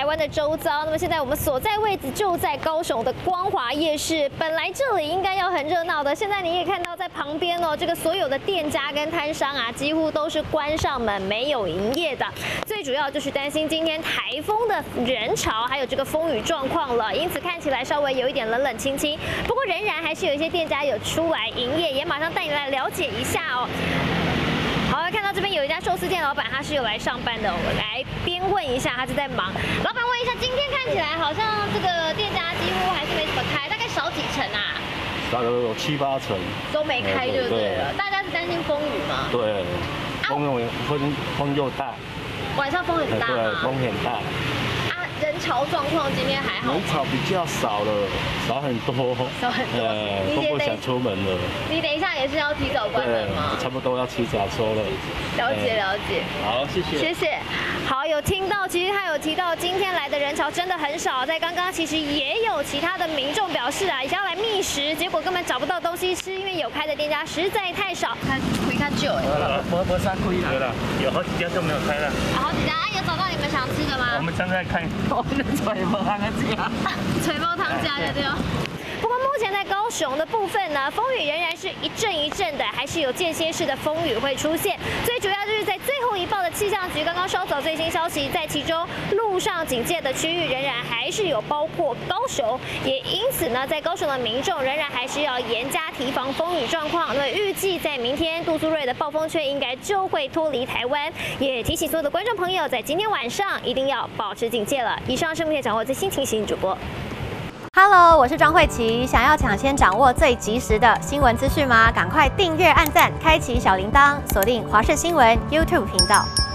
湾的周遭。那么现在我们所在位置就在高雄的光华夜市，本来这里应该要很热闹的，现在你也看到在旁边哦，这个所有的店家跟摊商啊，几乎都是关上门没有营业的。最主要就是担心今天台风的人潮，还有这个风雨状况了，因此看起来稍微有一点冷冷清清。不过仍然还是有一些店家有出来营业，也马上带你来了解一下哦。好，看到这边有一家寿司店老板，他是有来上班的，我们来边问一下，他是在忙。老板问一下，今天看起来好像这个店家几乎还是没怎么开，大概少几成啊？ 大概有7、8成都没开就对了。大家是担心风雨吗？ 对，风又大， 晚上风很大吗？ 对，风很大。 人潮状况今天还好？ 人潮比较少了，少很多， 少很多。 都不想出门了。 你等一下也是要提早关门吗？ 差不多要骑脚车了。 了解了解。 好，谢谢。 谢谢。好，有听到，其实他有提到今天来的人潮真的很少，在刚刚其实也有其他的民众表示啊，想要来觅食，结果根本找不到东西吃，因为有开的店家实在太少。看久哎。 没啥亏啦。对了，有好几家都没有开了。 好几家啊，有找到你们想吃的吗？ 我们正在看。我们吹泡汤的家， 吹泡汤家的对哦。不过目前在高雄的部分呢，风雨仍然是一阵一阵的，还是有间歇式的风雨会出现。最主要就是在最后一报的气象局刚刚收走最新消息，在其中路上警戒的区域仍然还是有包括高雄，也因此呢，在高雄的民众仍然还是要严加提防风雨状况。那么预计在明天杜苏芮的暴风圈应该就会脱离台湾，也提醒所有的观众朋友，在今天晚上一定要保持警戒了。以上是目前掌握最新情形，主播。 Hello， 我是庄慧琪。想要抢先掌握最及时的新闻资讯吗？赶快订阅、按赞、开启小铃铛，锁定华视新闻 YouTube 频道。